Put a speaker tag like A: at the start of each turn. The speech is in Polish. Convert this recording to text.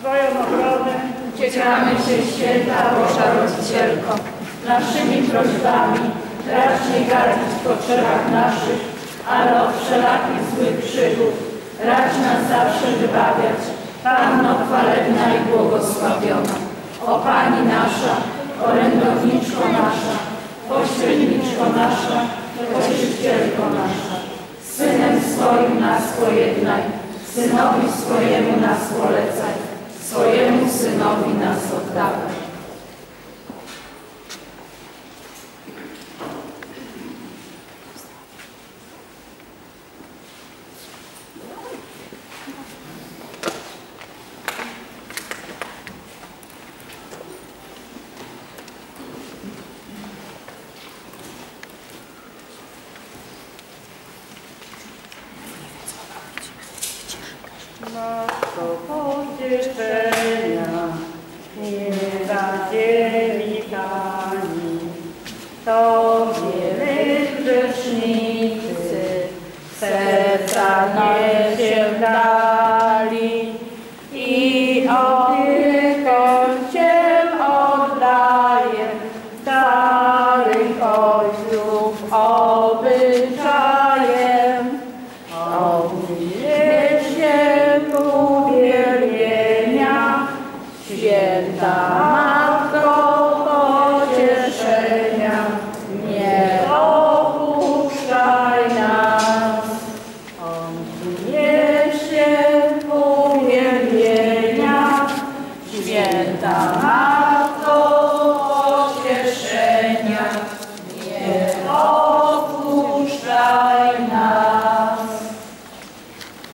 A: Twoją ochronę
B: uciekamy Cię, święta Boża Rodzicielko. Naszymi prośbami racz nie gardzić w potrzebach naszych, ale od wszelakich złych przygód racz nas zawsze wybawiać. Panno chwalebna i błogosławiona, o Pani nasza, orędowniczko nasza, pośredniczko nasza, pocieszycielko nasza, z Synem swoim nas pojednaj, Synowi swojemu nas polecaj, swojemu Synowi nas oddawaj.
A: Matko pocieszenia, nieba ziemi Pani, Tobie my grzesznicy serca nie się dali i opiekę Cię oddaję starych ojców obyczajem. Uwielbienia, święta